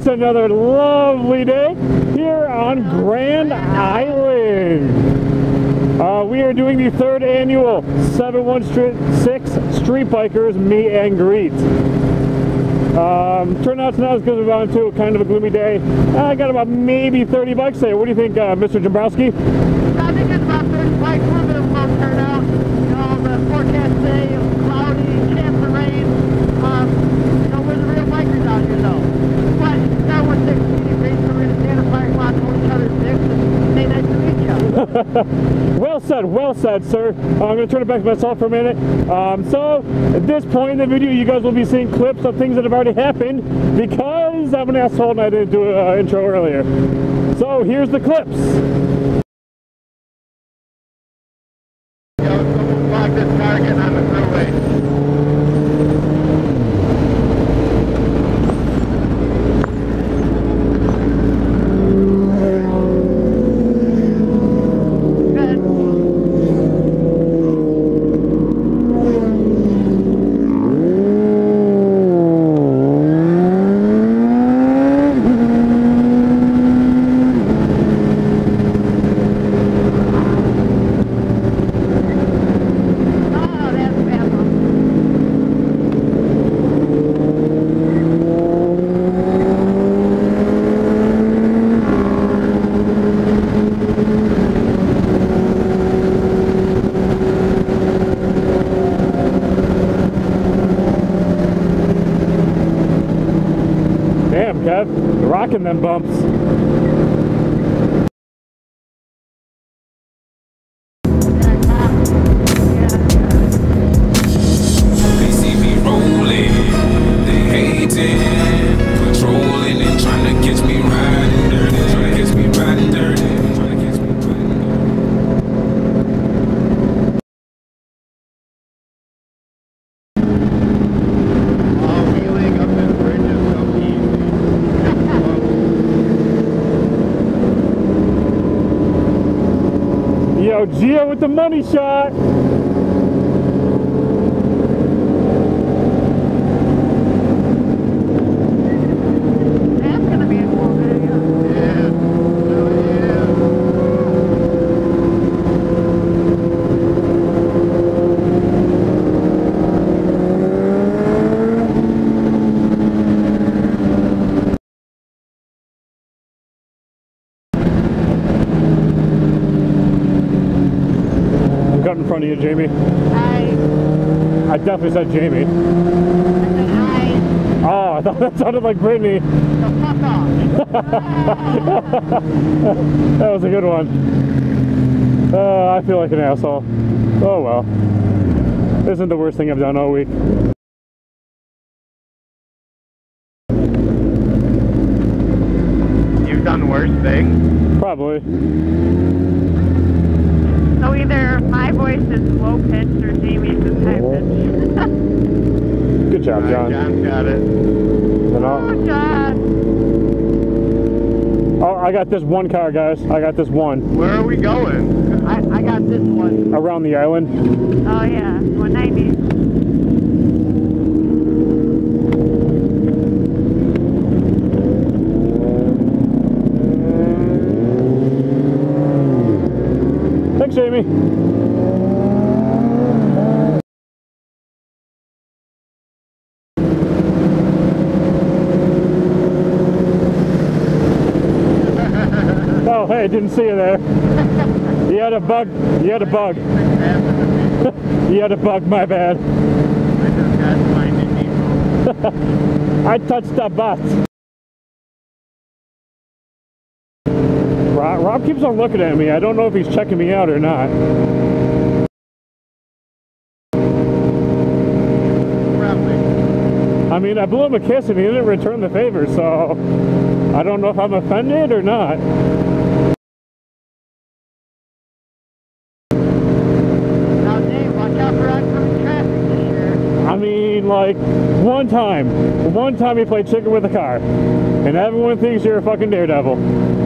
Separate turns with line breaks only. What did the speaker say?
another lovely day here on Grand Island. We are doing the 3rd annual 716 Street Bikers Meet and Greet. Turnout's not as good as we wanted to. Kind of a gloomy day. I got about maybe 30 bikes there. What do you think, Mr. Dombrowski?
I think it's about 30 bikes. A little bit of a low turnout. You know, the forecast today is cloudy, chance of rain. You know, we're the real bikers out here, though. But now we're 16 race, so we're going to stand in the parking lot, hold each other's dicks, and say nice to meet you.
Well said, sir. I'm going to turn it back to myself for a minute. So, at this point in the video, you guys will be seeing clips of things that have already happened because I'm an asshole and I didn't do an intro earlier. So, here's the clips.
Someone blocked this car getting on the thruway.
Damn, Kev, you're rocking them bumps.
They see me rolling, they hating, patrolling and trying to catch me riding dirty, trying to catch me riding dirty, trying to catch me riding dirty.
Yo, Gio with the money shot.
That's going to be a cool video. Yeah, really
In front of you, Jamie.
I
I definitely said Jamie.
said
Oh, I thought that sounded like Brittany.
so fuck off.
That was a good one. I feel like an asshole. Oh well. Isn't the worst thing I've done all week.
You've done worse things?
Probably.
So either my voice is low pitched or Jamie's is high pitched.
Good job, John.
John's got it.
You know?
Oh, John.
Oh, I got this one car, guys. I got this one.
Where are we going? I got this one.
Around the island.
Oh yeah, 190.
Thanks, Jamie. Oh, hey, didn't see you there. You had a bug. You had a bug. You had a bug, my bad.
I just got blinded people.
I touched the bus. Rob keeps on looking at me. I don't know if he's checking me out or not.
Probably.
I mean, I blew him a kiss and he didn't return the favor, so I don't know if I'm offended or not.
Now, Dave, watch out for oncoming traffic this year.
I mean, like, one time he played chicken with a car, and everyone thinks you're a fucking daredevil.